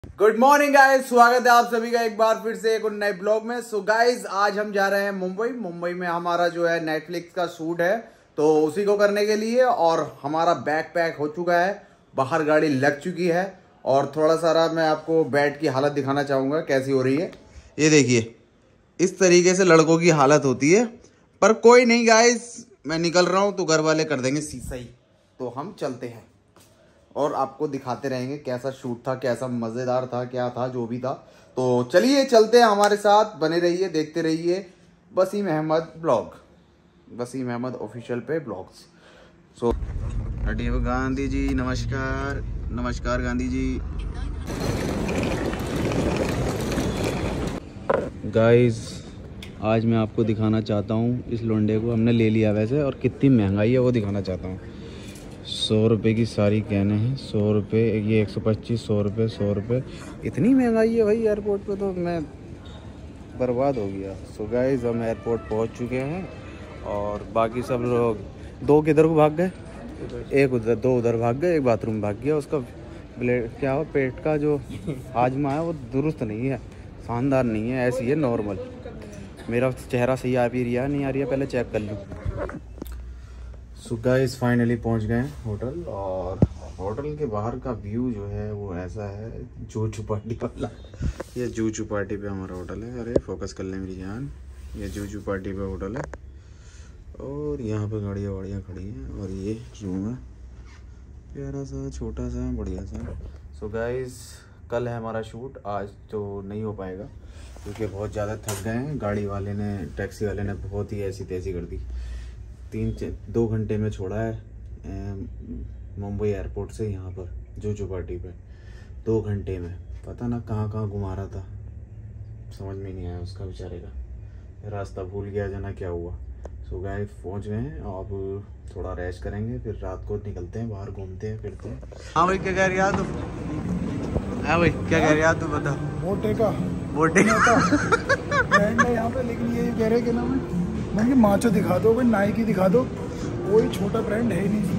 Good morning guys, स्वागत है आप सभी का एक बार फिर से एक नए ब्लॉग में। सो गाइस, आज हम जा रहे हैं मुंबई में हमारा जो है नेटफ्लिक्स का शूट है, तो उसी को करने के लिए। और हमारा बैग पैक हो चुका है, बाहर गाड़ी लग चुकी है। और थोड़ा सारा मैं आपको बेड की हालत दिखाना चाहूँगा कैसी हो रही है। ये देखिए, इस तरीके से लड़कों की हालत होती है। पर कोई नहीं गाइस, मैं निकल रहा हूँ तो घर वाले कर देंगे सीसा ही। तो हम चलते हैं और आपको दिखाते रहेंगे कैसा शूट था, कैसा मज़ेदार था, क्या था, जो भी था। तो चलिए चलते हैं, हमारे साथ बने रहिए, देखते रहिए वसीम अहमद ब्लॉग, वसीम अहमद ऑफिशियल पे ब्लॉग्स। सो गांधी जी, नमस्कार नमस्कार गांधी जी। गाइस, आज मैं आपको दिखाना चाहता हूँ इस लोंडे को। हमने ले लिया वैसे, और कितनी महंगाई है वो दिखाना चाहता हूँ। 100 रुपये की सारी कैने हैं, 100 रुपये, ये 125, 100 रुपये, 100 रुपये। इतनी महंगाई है भाई एयरपोर्ट पे, तो मैं बर्बाद हो गया। सो गाइस, हम एयरपोर्ट पहुंच चुके हैं और बाकी सब लोग, दो किधर को भाग गए, एक उधर, दो उधर भाग गए, एक बाथरूम भाग गया। उसका क्या हो, पेट का जो हाजमा है वो दुरुस्त नहीं है, शानदार नहीं है, ऐसी है नॉर्मल। मेरा चेहरा सही आ भी रहा नहीं आ रही है, पहले चेक कर लूँ। सो गाइस, फाइनली पहुंच गए हैं होटल, और होटल के बाहर का व्यू जो है वो ऐसा है, जू चौपाटी वाला। ये जू चौपाटी पे हमारा होटल है। अरे फोकस कर ले मेरी जान, ये जू चौपाटी पे होटल है। और यहाँ पे गाड़ियाँ वाड़ियाँ खड़ी हैं, और ये रूम है, प्यारा सा, छोटा सा, बढ़िया सा। सो गाइस, कल है हमारा शूट, आज तो नहीं हो पाएगा क्योंकि बहुत ज़्यादा थक गए हैं। गाड़ी वाले ने, टैक्सी वाले ने बहुत ही ऐसी तैसी कर दी। 2 घंटे में छोड़ा है मुंबई एयरपोर्ट से यहाँ पर जू चौपाटी पे। 2 घंटे में पता ना कहाँ कहाँ घुमा रहा था, समझ में नहीं आया उसका बेचारे का। रास्ता भूल गया जाना क्या हुआ। सो गाइस, पहुँच गए हैं, अब थोड़ा रेस्ट करेंगे, फिर रात को निकलते हैं बाहर, घूमते हैं फिरते हैं। हाँ भाई, क्या कह रही है तुम? हाँ भाई, क्या कह रही है तुम, बता। बोटे का ब्रांड है यहाँ पे, लेकिन ये कह रहे कि ना मैं माचो दिखा दो भाई, नाइकी दिखा दो, कोई छोटा ब्रांड है ही नहीं।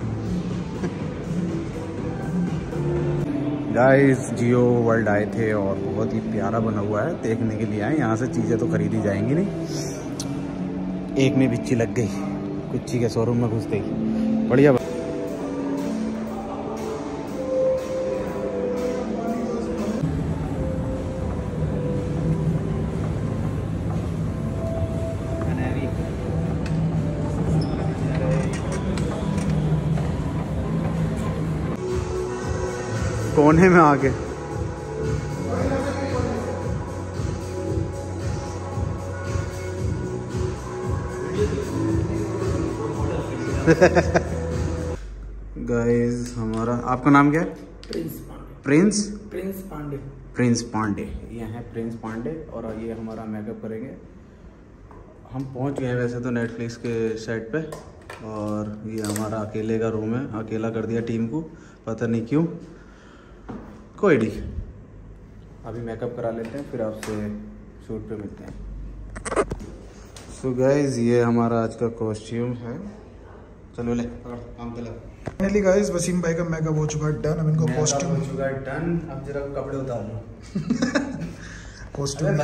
गाइस, जियो वर्ल्ड आए थे और बहुत ही प्यारा बना हुआ है, देखने के लिए आए। यहाँ से चीज़ें तो खरीदी जाएंगी नहीं। एक में बिच्ची लग गई, गुच्ची के शोरूम में घुसते ही। बढ़िया। कोने में आके गाइस, हमारा, आपका नाम क्या है? प्रिंस पांडे। प्रिंस पांडे, ये है प्रिंस पांडे। और ये हमारा मेकअप करेंगे। हम पहुंच गए वैसे तो नेटफ्लिक्स के सेट पे, और ये हमारा अकेले का रूम है, अकेला कर दिया टीम को, पता नहीं क्यों। कोई नहीं, अभी मेकअप करा लेते हैं, फिर आपसे शूट पे मिलते हैं। सो गाइस, ये हमारा आज का कॉस्ट्यूम है। चलो ले काम पे लग। फाइनली गाइस, वसीम भाई का मेकअप हो चुका है डन। अब इनको कॉस्ट्यूम हो चुका है डन। अब जरा कपड़े उतार लो। कॉस्ट्यूम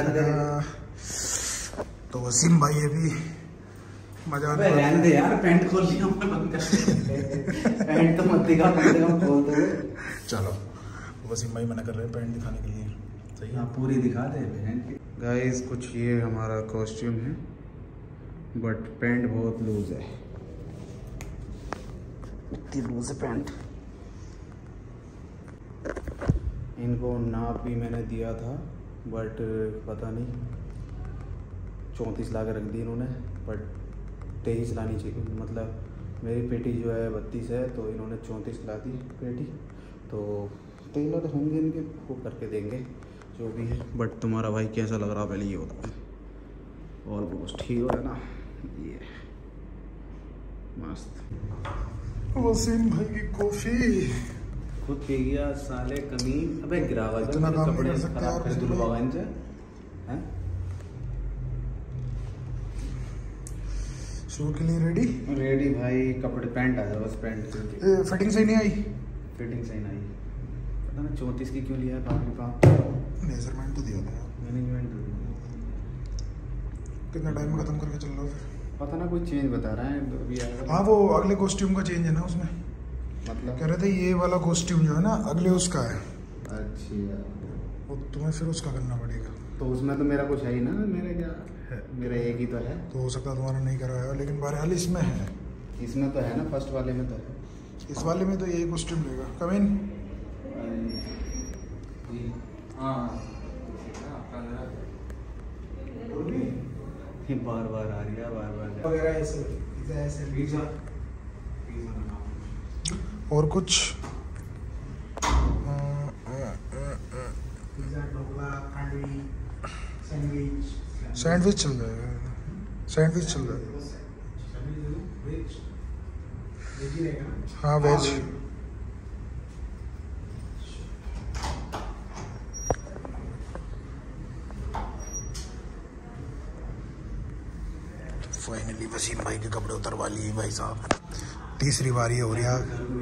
तो वसीम भाई अभी मजा आने वाला है। दे यार, पैंट खोल लिया मैं, बंद कर। पैंट तो मत दिखा, कम से कम खोल दो। चलो, वसीम भाई मना कर रहे हैं पैंट दिखाने के लिए। सही है, पूरी दिखा दे गाइस। कुछ ये हमारा कॉस्ट्यूम है, बट पैंट बहुत लूज है, इतनी लूज है पैंट। इनको नाप भी मैंने दिया था, बट पता नहीं 34 ला के रख दी इन्होंने, बट 23 लानी चाहिए। मतलब मेरी पेटी जो है 32 है, तो इन्होंने 34 ला दी पेटी। तो टेलर होंगे इनके, वो करके देंगे जो भी है। बट तुम्हारा भाई कैसा लग रहा, पहले ये होता है। ऑलमोस्ट हीरो है ना ये, मस्त। वसीम भाई की कॉफी खुद पी गया साले, कमी। अबे गिरावा इतना काम कपड़े कर सकते हैं खराब कर दूँ बाबा इनसे, हैं? शूट के लिए रेडी भाई। कपड़े, पैंट आ जाए बस, पैंट फिटिंग सही नहीं आई। फिटिंग सही नहीं आई, पता ना 34 की क्यों लिया है बाद में काम। मेजरमेंट तो दिया था मैनेजमेंट कितना टाइम में खत्म करके चल रहा हो फिर? पता ना कोई चेंज बता रहा है अभी आएगा। हाँ वो अगले कॉस्ट्यूम का चेंज है ना उसमें, मतलब कह रहे थे ये वाला कॉस्ट्यूम जो है ना अगले उसका है, अच्छा वो तुम्हें फिर उसका करना पड़ेगा। तो उसमें तो मेरा कुछ है ही ना, मेरे क्या है मेरा एक ही तो है। तो हो सकता है तुम्हारा नहीं करवाया, लेकिन बहरहाल इसमें है, इसमें तो है ना, फर्स्ट वाले में तो है। इस वाले में तो यही कॉस्ट्यूम रहेगा। कम इन। ये बार बार आ रही है, बार बार और कुछ सैंडविच चल जाएगा, सैंडविच चल जाएगा। हाँ वेज। फाइनली वसीम भाई के कपड़े उतरवा लिए भाई साहब, तीसरी बार ये हो रही है,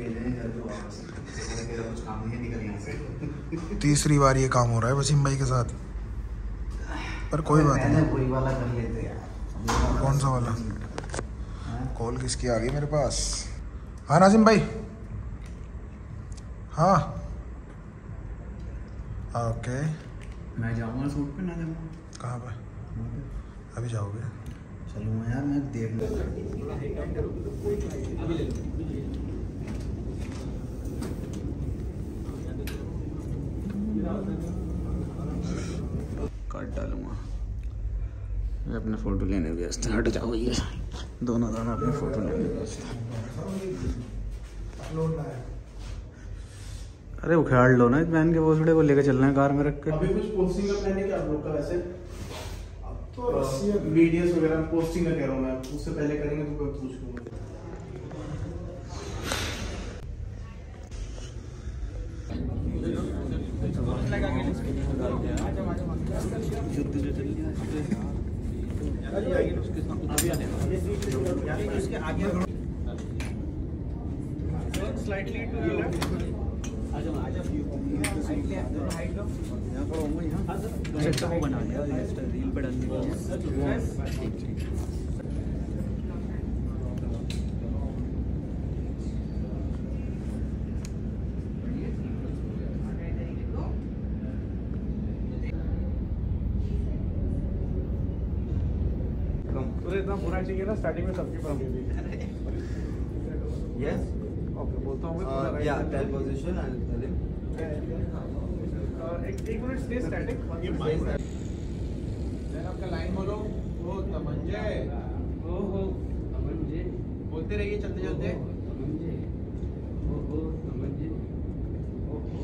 तीसरी बार ये काम हो रहा है वसीम भाई के साथ, पर कोई बात नहीं। वही वाला कर लेते यार। कौन सा वाला? कॉल किसकी आ गई मेरे पास? हाँ नाजिम भाई। हाँ ओके। मैं जाऊँगा सूट पे ना जाऊँगा? कहाँ पे? अभी जाओगे? चलूँगा यार, मैं देख लूँगा। काट डालूँगा। मैं अपने फ़ोटो लेने व्यस्त है। हट जाओ ये दोनों अपने फ़ोटो लेने व्यस्त है। अरे उखाड़ लो ना इस बहन के भोसड़े को, लेकर चलना है कार में रख के। अभी कुछ पोस्टिंग का प्लान है क्या आप लोग का? वैसे तो वीडियोस वगैरह पोस्टिंग का कह रहा हूँ मैं, उससे पहले करेंगे तो कोई पूछ लूँगा। Slightly to your left. बना दिया रील पे डालने के लिए। इतना पूरा चाहिए ना स्टार्टिंग में सबके पास। यस ओके बोलता हूँ या tell position and tell him. एक मिनट स्टे स्टैटिक। देन आपका लाइन बोलो। ओ तमंजे, ओ हो तमंजे बोलते रहिए चलते चलते। तमंजे, ओ हो तमंजे, ओ हो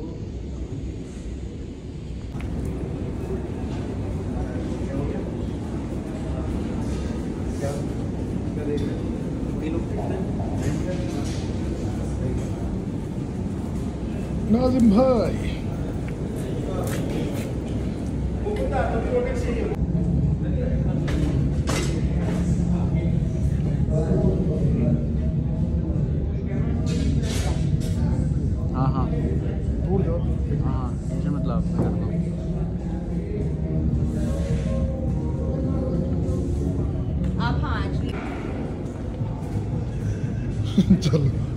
नाजिम भाई हाँ हाँ दूर जाओ। हाँ टेंशन मतलब आप हाँ चलो